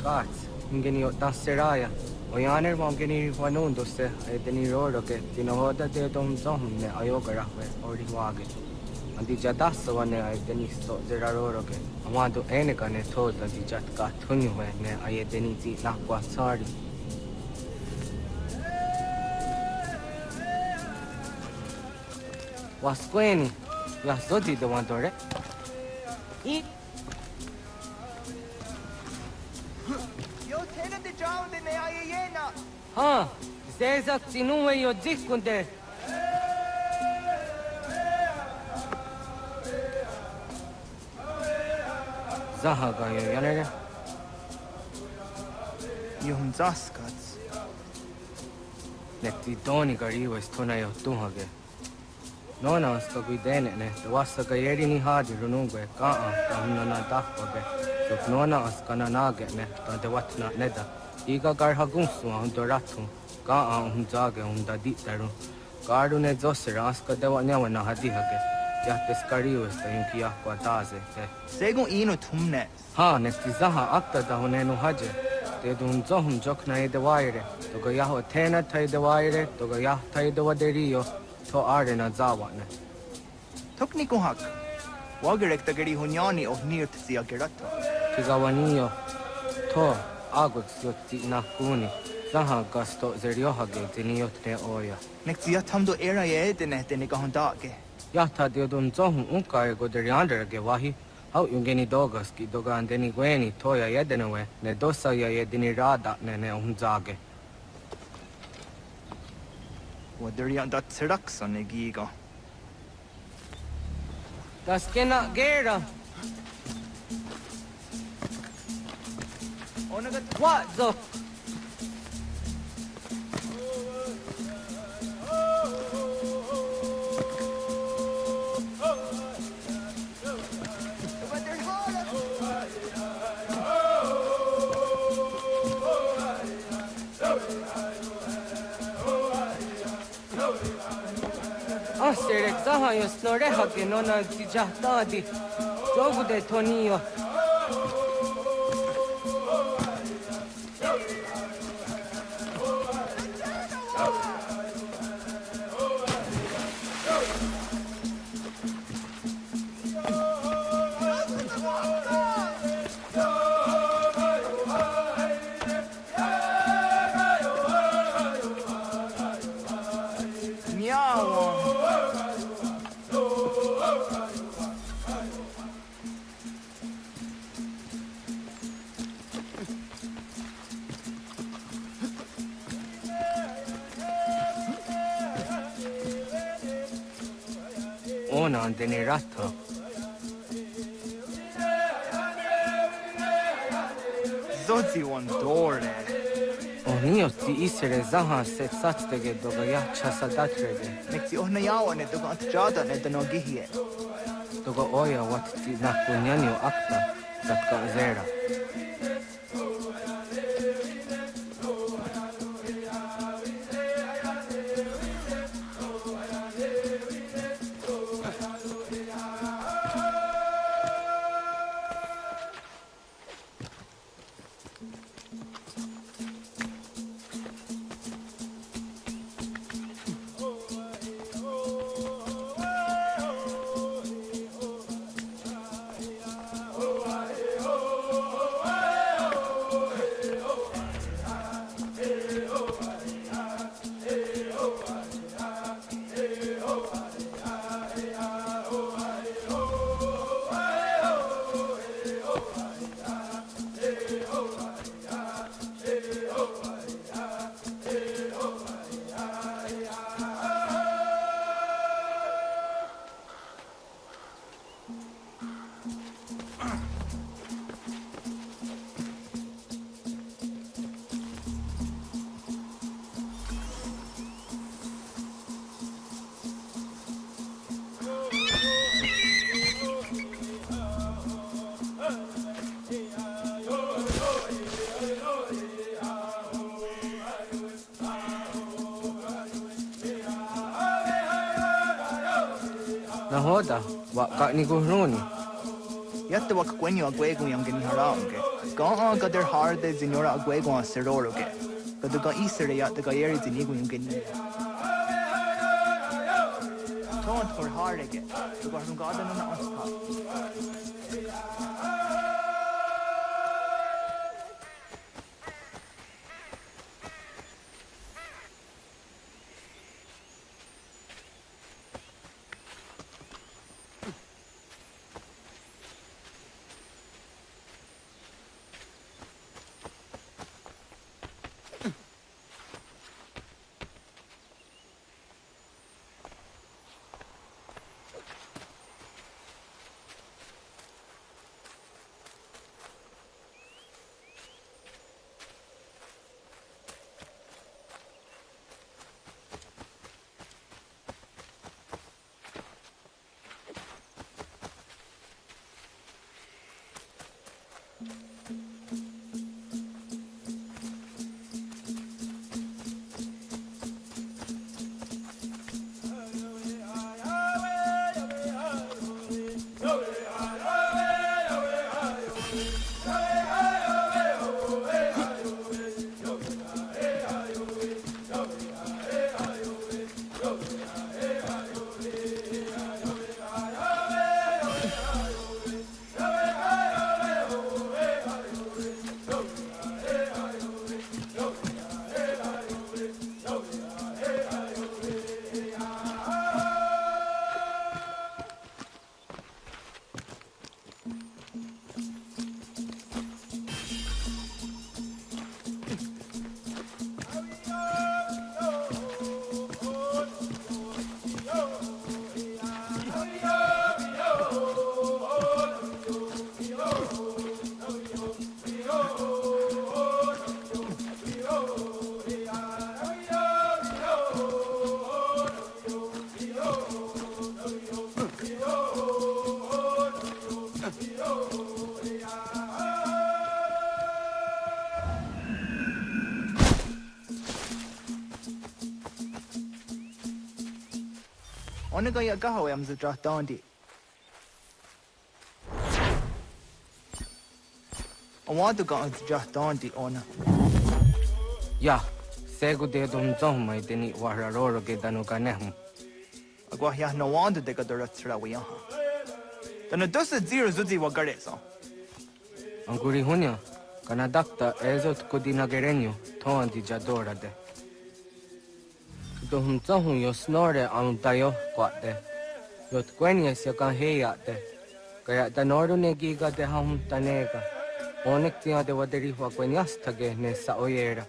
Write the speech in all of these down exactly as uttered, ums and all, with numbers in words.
Cats, ingeni otasseraya. Oyaner mongeni wanundo se edeni roro ke tinohoda de dom zomne ayogara we oriwage. Andi jadassa wane edeni sto zeraroro ke. Amado eneka ne toda di jatka tunywe ne ayedeni zi nakwa sari. Wasqueni, la zodi de wandore. I Ha, zezak zinuwe yo dzikunde. Zahaga yo yanere. Yum zaskats. Netti doni gariwa stona yo tuhage. Nona sto guidene ne, wasa ga yeri ni hadi runungwe kaa kamna na dakwabe. Suk nona askana nage ne, tante watna neda. Iga gar hagunsu un doratu, kaa un zage un daditaru. Garu ne zosera aska dewa nyawa na hadihage. Yahtes karius ta yunki yakwa taze. Segun ino tumne. Ha, netti zaha akta da hunenu haje. Te dun zohum jokna ede waire. Toga yaho tena ta ede waire, toga yah ta ede waderio. To are na zawane. Tokni kuhak. Wagerek tagari hunyani of nirt siya gerato. Tigawanio. To agut sioti na kuni. Zaha gasto zeriohage ziniot ne oya. Nekti yatamdo era ye dene dene kahondage. Yahta diodun zohum unka ego derianderage wahi. Hau yungeni dogas ki doga andeni gweni toya yedenewe. Ne dosa ya yedini rada ne ne unzage. Waderian dat seraksa ne giga. Das kena gera. Onagat what zo? Asterek zaha yo snoreha ke nona tijahtadi. Jogu de tonio. Ona andeni ratta. Zodzi one dore. Onio ti isere zaha set satstege doga ya chasadatrege. Nekti ohna yawa ne doga antjada ne dano gihie. Doga oya wat ti nakunyanyo akta zatka zera. Nahoda, wa ka ni guhruni. Yatta wak kwenyo agwego yang geni haraunge. Ga ga der harde signora agwego a seroroge. Ga du ga isere ya ga yeri zinigo yung geni. Tont for harde. Du ga hum ga na ospa. Ona ga ya gaho am za dra dondi. Awa du ga za dra dondi ona. Ya, segu de dum zom mai deni wahra roro ge danu ka nehum. Agwa ya no wanda de ga dora tsra wi ha. Dana dosa zero zuzi wa gare so. Anguri hunya, kana dakta ezot kodina gerenyo, toandi jadora de. Dohum zahum yo snore am tayo kwate. Yot kwenya se kan heyate. Kaya tanoru ne giga de hum tanega. Onek tia de waderi hua kwenyas tage ne sa oyera.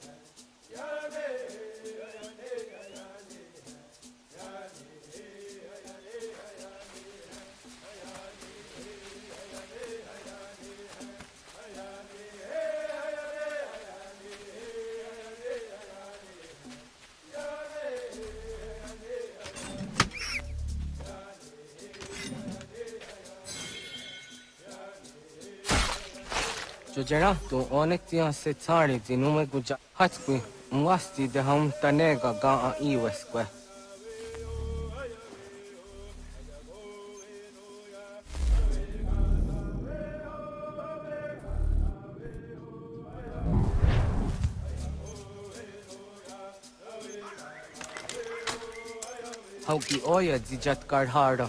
Jojera tu onek tia se tsari ti nume kuja hatskui mwasti de hum tanega ga a iweskwe. Hauki oya zijat karhara.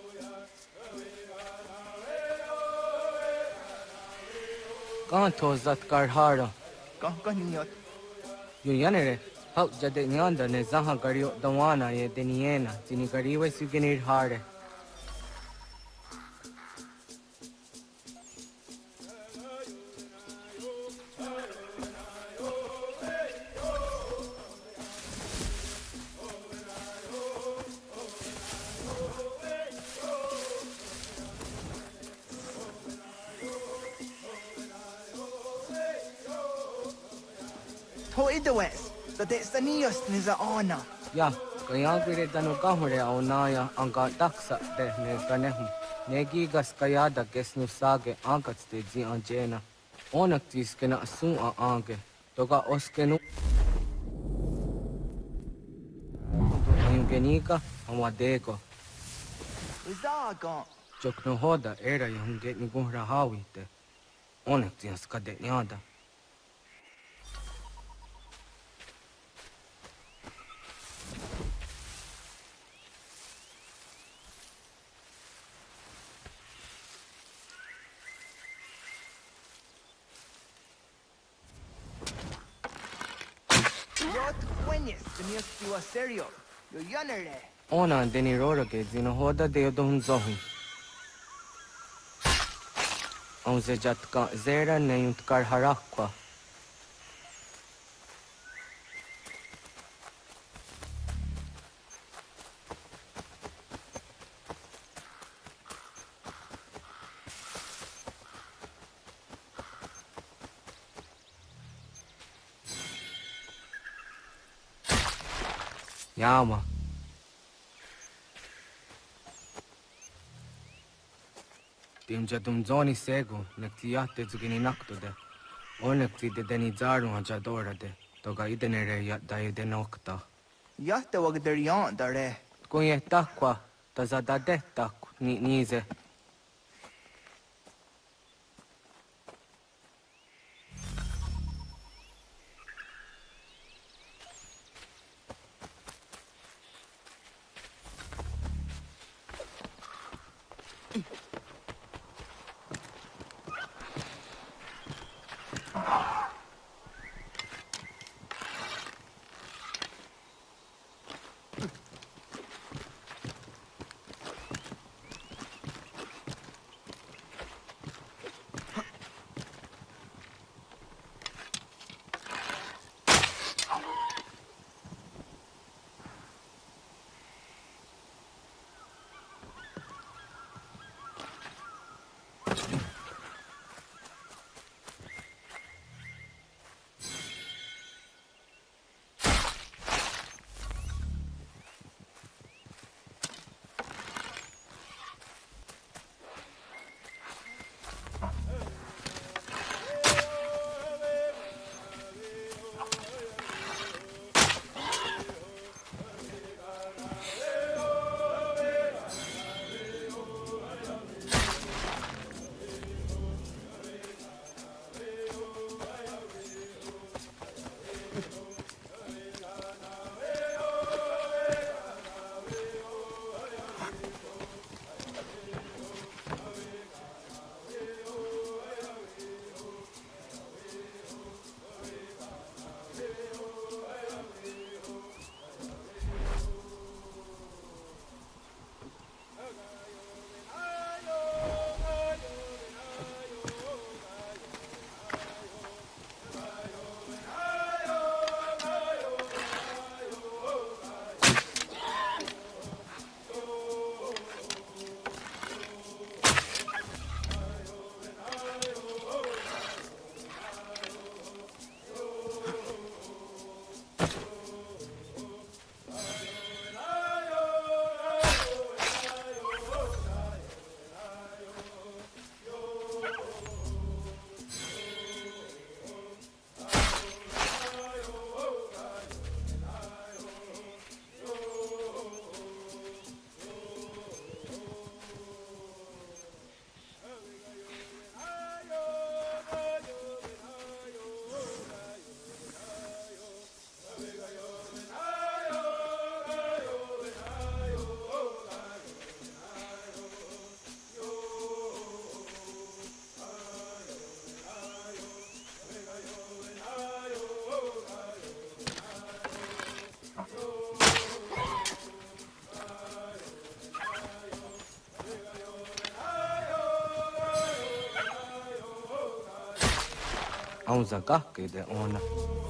Kहाँ थो जत कर हारा Ka ka niot. यो याने रे हक जदे न्यांदा ने जहाँ करियो दवाना ये देनियेना जिनी करीवे सुगेनीर हारे Ho idawes. That it's the nios ni za ona. या कयां किरे तनु काहुरे औ नाया अंका तक्सा ते ने कनेहु नेगी गस कया द केसनु सागे आंकच ते जी अंजेना ओनक चीज के ना सु आ आगे तो का उसके नु तो अयु के नी का हम देखो Is that gone? Csak no hoda era johon get ni gun rahawite. Onek tian skade nyada. Yo te cueñes, tenías que a serio. Yo yanere. Ona deni rora ke zino hoda de don zohi. On se jatka zera ne yunt kar harakwa. Yama. Tim jadum zoni sego, nek ti jahte zugini naktode. Onek ti de deni zaru ha jadorade. Toga idenere ja da ide nokta. Ya te wagder yan dare. Kun je takwa, ta zadade takw, ni nize. Auza kahke de ona.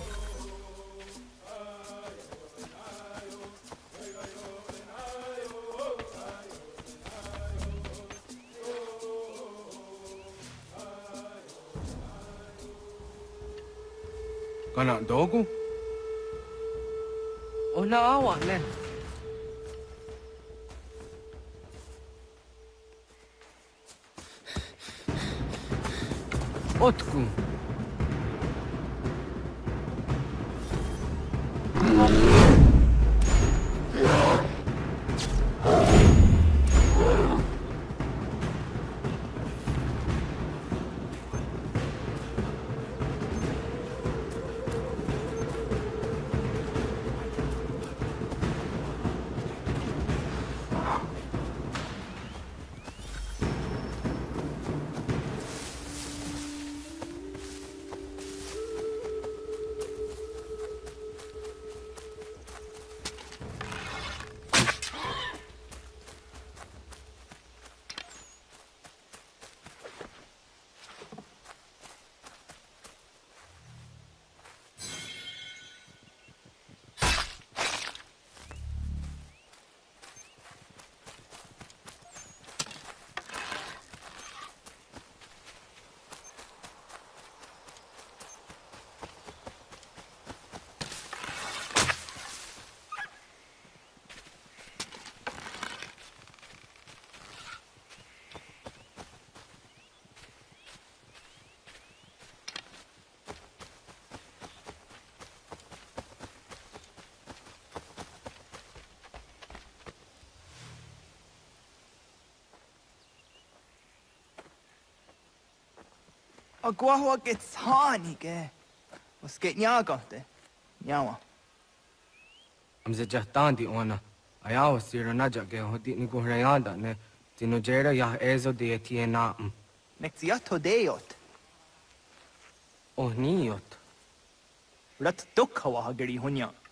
Kana dogu? Ona awa ne. Otku. Agua hoa gets honey, ke. Was get nyaga de. Nyawa. I'm the Jatandi owner. I always see Ranaja get who didn't go Rayanda, ne. Tinojera ya ezo de Tiena. Nexiato deot. Oh, niot. Rat dukha wa hageri hunya.